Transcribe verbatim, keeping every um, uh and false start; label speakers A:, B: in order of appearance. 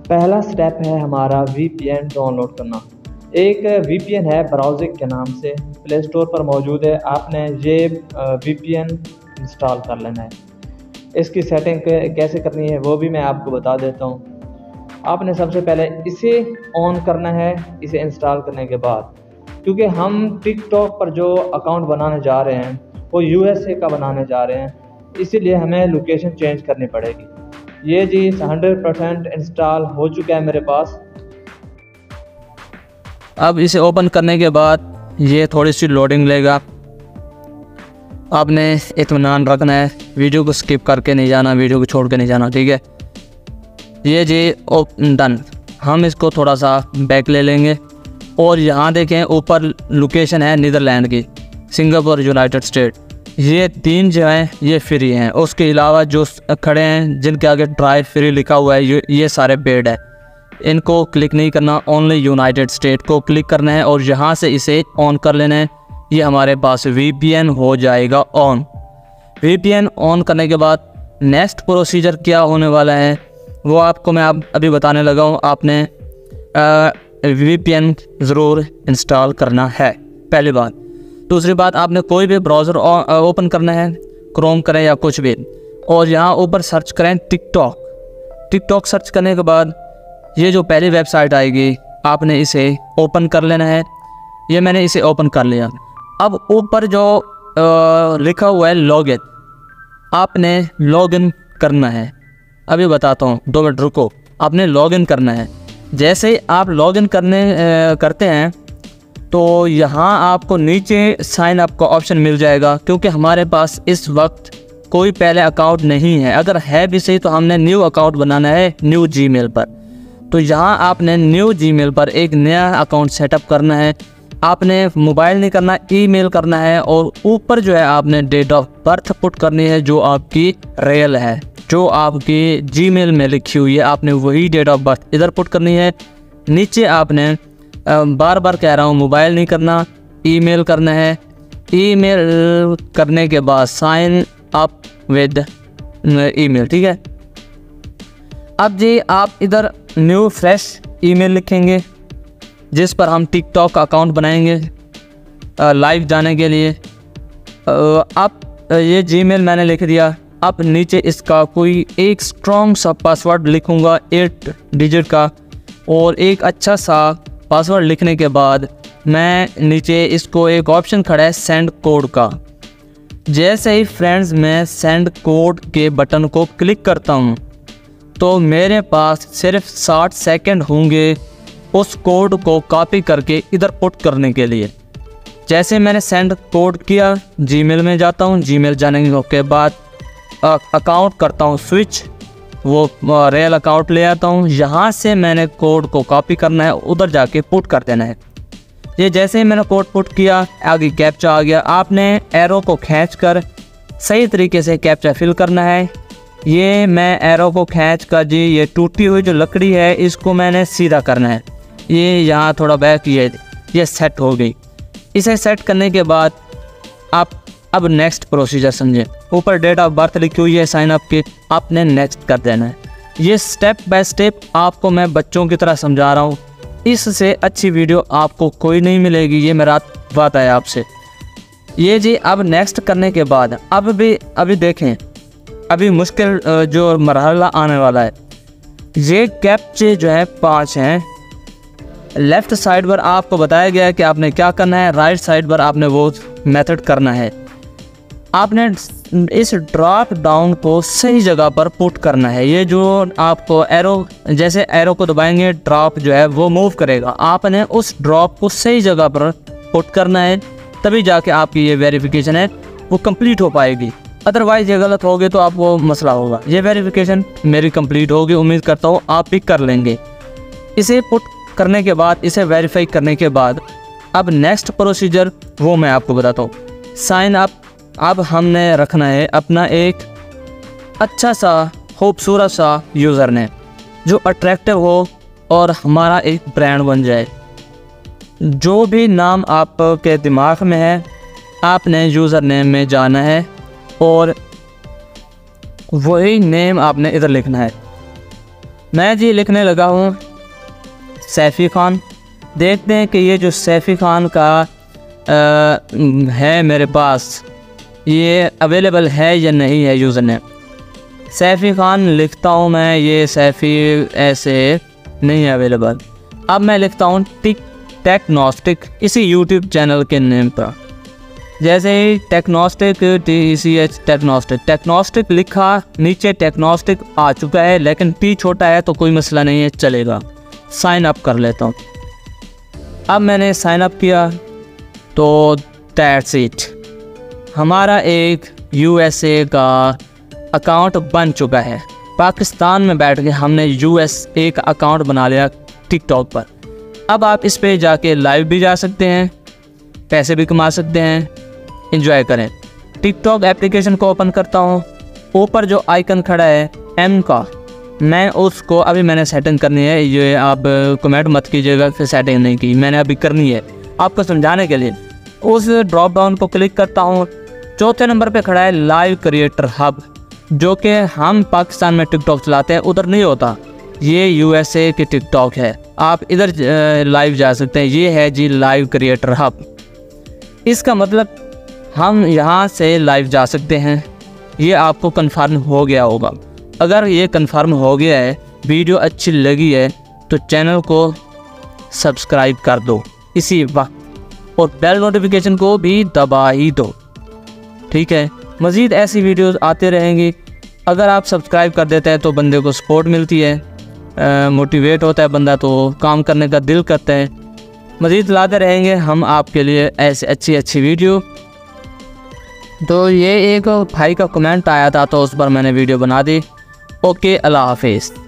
A: पहला स्टेप है हमारा वीपीएन डाउनलोड करना। एक वीपीएन है ब्राउज़र के नाम से, प्ले स्टोर पर मौजूद है। आपने ये वीपीएन इंस्टॉल कर लेना है। इसकी सेटिंग कैसे करनी है वो भी मैं आपको बता देता हूँ। आपने सबसे पहले इसे ऑन करना है। इसे इंस्टॉल करने के बाद, क्योंकि हम टिकटॉक पर जो अकाउंट बनाने जा रहे हैं वो यूएसए का बनाने जा रहे हैं, इसीलिए हमें लोकेशन चेंज करनी पड़ेगी। ये जी हंड्रेड परसेंट इंस्टॉल हो चुका है मेरे पास।
B: अब इसे ओपन करने के बाद ये थोड़ी सी लोडिंग लेगा। आपने इत्मीनान रखना है, वीडियो को स्किप करके नहीं जाना, वीडियो को छोड़ के नहीं जाना, ठीक है। ये जी डन। हम इसको थोड़ा सा बैक ले लेंगे और यहाँ देखें ऊपर लोकेशन है नीदरलैंड की, सिंगापुर, यूनाइटेड स्टेट। ये तीन जो हैं ये फ्री हैं। उसके अलावा जो खड़े हैं जिनके आगे ट्राई फ्री लिखा हुआ है ये, ये सारे पेड है। इनको क्लिक नहीं करना, ओनली यूनाइटेड स्टेट को क्लिक करना है और यहाँ से इसे ऑन कर लेना है। ये हमारे पास वीपीएन हो जाएगा ऑन। वीपीएन ऑन करने के बाद नेक्स्ट प्रोसीजर क्या होने वाला है वो आपको मैं आप अभी बताने लगा हूँ। आपने वीपीएन ज़रूर इंस्टॉल करना है, पहली बात। दूसरी बात, आपने कोई भी ब्राउज़र ओपन करना है, क्रोम करें या कुछ भी, और यहाँ ऊपर सर्च करें टिकटॉक। टिकटॉक सर्च करने के बाद ये जो पहली वेबसाइट आएगी आपने इसे ओपन कर लेना है। ये मैंने इसे ओपन कर लिया। अब ऊपर जो आ, लिखा हुआ है लॉगिन, आपने लॉगिन करना है। अभी बताता हूँ, दो मिनट रुको। आपने लॉगिन करना है। जैसे ही आप लॉगिन करने आ, करते हैं तो यहाँ आपको नीचे साइन अप का ऑप्शन मिल जाएगा, क्योंकि हमारे पास इस वक्त कोई पहले अकाउंट नहीं है। अगर है भी सही तो हमने न्यू अकाउंट बनाना है न्यू जीमेल पर। तो यहाँ आपने न्यू जीमेल पर एक नया अकाउंट सेटअप करना है। आपने मोबाइल नहीं करना, ईमेल करना है, और ऊपर जो है आपने डेट ऑफ बर्थ पुट करनी है जो आपकी रियल है, जो आपकी जीमेल में लिखी हुई है। आपने वही डेट ऑफ बर्थ इधर पुट करनी है। नीचे आपने बार बार कह रहा हूँ, मोबाइल नहीं करना, ईमेल करना है। ईमेल करने के बाद साइन अप विद ईमेल, ठीक है। अब जी आप इधर न्यू फ्रेश ईमेल लिखेंगे जिस पर हम टिकटॉक का अकाउंट बनाएंगे लाइव जाने के लिए। अब ये जीमेल मैंने लिख दिया। अब नीचे इसका कोई एक स्ट्रॉन्ग सा पासवर्ड लिखूँगा, एट डिजिट का, और एक अच्छा सा पासवर्ड लिखने के बाद मैं नीचे इसको एक ऑप्शन खड़ा है सेंड कोड का। जैसे ही फ्रेंड्स मैं सेंड कोड के बटन को क्लिक करता हूँ तो मेरे पास सिर्फ साठ सेकंड होंगे उस कोड को कॉपी करके इधर पुट करने के लिए। जैसे मैंने सेंड कोड किया, जीमेल में जाता हूँ। जीमेल जाने के बाद अकाउंट करता हूँ स्विच, वो रियल अकाउंट ले आता हूँ। यहाँ से मैंने कोड को कॉपी करना है, उधर जाके पुट कर देना है। ये जैसे ही मैंने कोड पुट किया, आगे कैप्चा आ गया। आपने एरो को खींचकर सही तरीके से कैप्चा फिल करना है। ये मैं एरो को खींच कर जी ये टूटी हुई जो लकड़ी है इसको मैंने सीधा करना है। ये यहाँ थोड़ा बैक, ये ये सेट हो गई। इसे सेट करने के बाद आप अब नेक्स्ट प्रोसीजर समझें। ऊपर डेट ऑफ बर्थ लिखी हुई है साइन अप की, आपने नेक्स्ट कर देना है। ये स्टेप बाय स्टेप आपको मैं बच्चों की तरह समझा रहा हूँ। इससे अच्छी वीडियो आपको कोई नहीं मिलेगी, ये मेरा वादा है आपसे। ये जी अब नेक्स्ट करने के बाद अब भी अभी देखें, अभी मुश्किल जो मरहला आने वाला है। ये कैप्चे जो है पाँच हैं। लेफ़्ट साइड पर आपको बताया गया है कि आपने क्या करना है, राइट साइड पर आपने वो मेथड करना है। आपने इस ड्रॉप डाउन को सही जगह पर पुट करना है। ये जो आपको एरो, जैसे एरो को दबाएंगे ड्रॉप जो है वो मूव करेगा। आपने उस ड्रॉप को सही जगह पर पुट करना है, तभी जाके आपकी ये वेरिफिकेशन है वो कंप्लीट हो पाएगी। अदरवाइज़ ये गलत होगी तो आपको मसला होगा। ये वेरिफिकेशन मेरी कंप्लीट होगी, उम्मीद करता हूँ आप भी कर लेंगे। इसे पुट करने के बाद, इसे वेरीफाई करने के बाद अब नेक्स्ट प्रोसीजर वो मैं आपको बताता हूँ। Sign up. अब हमने रखना है अपना एक अच्छा सा खूबसूरत सा यूज़र नेम जो अट्रैक्टिव हो और हमारा एक ब्रांड बन जाए। जो भी नाम आपके दिमाग में है आपने यूज़र नेम में जाना है और वही नेम आपने इधर लिखना है। मैं जी लिखने लगा हूँ सैफ़ी ख़ान। देखते हैं कि ये जो सैफ़ी ख़ान का आ, है मेरे पास, ये अवेलेबल है या नहीं है यूज़र नेम। सैफ़ी ख़ान लिखता हूँ मैं, ये सैफ़ी ऐसे नहीं है अवेलेबल। अब मैं लिखता हूँ टिक टेक्नोस्टिक इसी यूट्यूब चैनल के नेम पर। जैसे ही टेक्नोस्टिक टी सी एच टेक्नोस्टिक टेक्नोस्टिक लिखा, नीचे टेक्नोस्टिक आ चुका है, लेकिन टी छोटा है तो कोई मसला नहीं है, चलेगा। साइन अप कर लेता हूँ। अब मैंने साइन अप किया तो दैट्स इट, हमारा एक यू एस ए का अकाउंट बन चुका है। पाकिस्तान में बैठ के हमने यू एस ए का अकाउंट बना लिया टिकटॉक पर। अब आप इस पे जाके लाइव भी जा सकते हैं, पैसे भी कमा सकते हैं, एंजॉय करें। टिकटॉक एप्लीकेशन को ओपन करता हूँ। ऊपर जो आइकन खड़ा है एम का, मैं उसको अभी मैंने सेटिंग करनी है। ये आप कमेंट मत कीजिएगा फिर सेटिंग नहीं की, मैंने अभी करनी है आपको समझाने के लिए। उस ड्रॉप डाउन को क्लिक करता हूँ। चौथे नंबर पे खड़ा है लाइव क्रिएटर हब, जो कि हम पाकिस्तान में टिकटॉक चलाते हैं उधर नहीं होता, ये यू एस ए की टिकटॉक है। आप इधर लाइव जा सकते हैं। ये है जी लाइव क्रिएटर हब। इसका मतलब हम यहाँ से लाइव जा सकते हैं। ये आपको कन्फर्म हो गया होगा। अगर ये कन्फर्म हो गया है, वीडियो अच्छी लगी है, तो चैनल को सब्सक्राइब कर दो इसी वक्त, और बेल नोटिफिकेशन को भी दबा ही दो, ठीक है। मज़ीद ऐसी वीडियोस आते रहेंगी। अगर आप सब्सक्राइब कर देते हैं तो बंदे को सपोर्ट मिलती है, मोटिवेट होता है बंदा, तो काम करने का दिल करता है। मज़ीद लाते रहेंगे हम आपके लिए ऐसे अच्छी अच्छी वीडियो। तो ये एक भाई का कमेंट आया था तो उस पर मैंने वीडियो बना दी। ओके, अल्लाह हाफिज़।